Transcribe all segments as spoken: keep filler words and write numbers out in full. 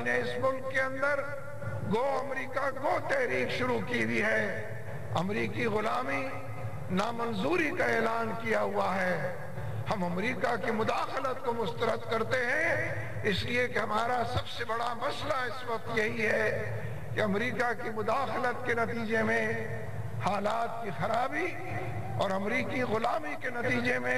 نے اس ملک کے اندر گو امریکہ گو تحریک شروع کی دی ہے. امریکی غلامی نامنظوری کا اعلان کیا ہوا ہے. ہم امریکہ کی مداخلت کو مسترد کرتے ہیں اس لیے کہ ہمارا سب سے بڑا مسئلہ اس وقت یہی ہے کہ امریکہ کی مداخلت کے نتیجے میں حالات کی خرابی اور امریکی غلامی کے نتیجے میں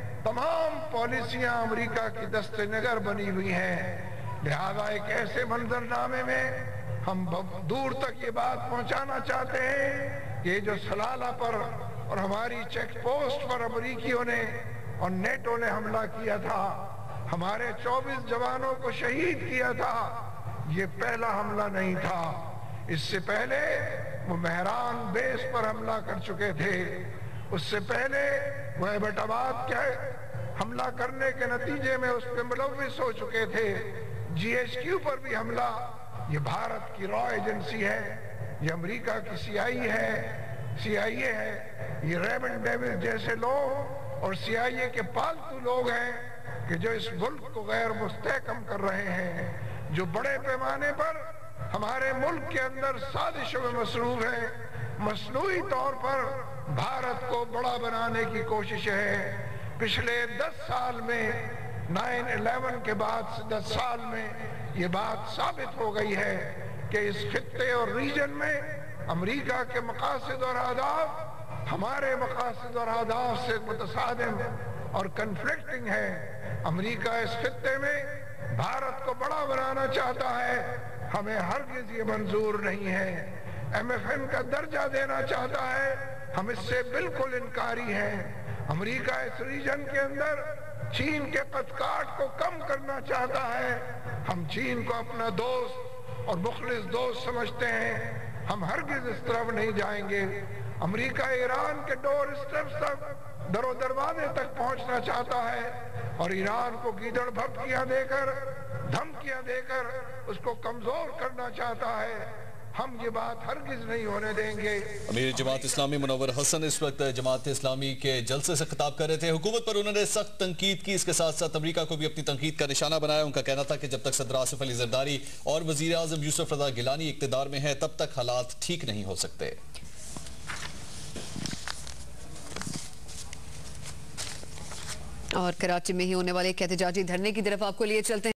تمام پالیسیاں امریکہ کی دست نگر بنی ہوئی ہیں. لہذا ایک ایسے منظرنامے میں ہم دور تک یہ بات پہنچانا چاہتے ہیں کہ جو سلالہ پر اور ہماری چیک پوسٹ پر امریکیوں نے اور نیٹو نے حملہ کیا تھا، ہمارے چوبیس جوانوں کو شہید کیا تھا، یہ پہلا حملہ نہیں تھا. اس سے پہلے وہ مہران بیس پر حملہ کر چکے تھے. اس سے پہلے وہ ایبٹ آباد کے حملہ کرنے کے نتیجے میں اس پہ ملوث ہو چکے تھے. جی ایچ کیو پر بھی حملہ. یہ بھارت کی را ایجنسی ہے، یہ امریکہ کی سی آئی ہے سی آئی اے ہے. یہ ریمنڈ ڈیوس جیسے لوگ اور سی آئی اے کے پالتو لوگ ہیں کہ جو اس ملک کو غیر مستحکم کر رہے ہیں، جو بڑے پیمانے پر ہمارے ملک کے اندر سازشوں میں مصروف ہیں. مصنوعی طور پر بھارت کو بڑا بنانے کی کوشش ہے. پچھلے دس سال میں نائن الیون کے بعد سے دس سال میں یہ بات ثابت ہو گئی ہے کہ اس خطے اور ریجن میں امریکہ کے مقاصد اور اہداف ہمارے مقاصد اور اہداف سے متصادم اور کنفلکٹنگ ہے. امریکہ اس خطے میں بھارت کو بڑا بنانا چاہتا ہے، ہمیں ہرگز یہ منظور نہیں ہے. ایم ایف این کا درجہ دینا چاہتا ہے، ہم اس سے بالکل انکاری ہیں. امریکہ اس ریجن کے اندر چین کے قد کاٹ کو کم کرنا چاہتا ہے، ہم چین کو اپنا دوست اور مخلص دوست سمجھتے ہیں. ہم ہرگز اس طرف نہیں جائیں گے. امریکہ ایران کے ڈور اسٹیپس تک در و دروازے تک پہنچنا چاہتا ہے اور ایران کو گیدڑ بھپکیاں دے کر دھمکیاں دے کر اس کو کمزور کرنا چاہتا ہے. ہم یہ بات ہرگز نہیں ہونے دیں گے. امیر جماعت اسلامی منور حسن اس وقت جماعت اسلامی کے جلسے سے خطاب کر رہے تھے. حکومت پر انہوں نے سخت تنقید کی، اس کے ساتھ ساتھ امریکہ کو بھی اپنی تنقید کا نشانہ بنایا. ان کا کہنا تھا کہ جب تک صدر آصف علی زرداری اور وزیر اعظم یوسف رضا گیلانی اقتدار میں ہیں تب تک حالات ٹھیک نہیں ہو سکتے. اور کراچی میں ہی ہونے والے ایک احتجاجی دھرنے کی طرف آپ کو لیے چلتے ہیں.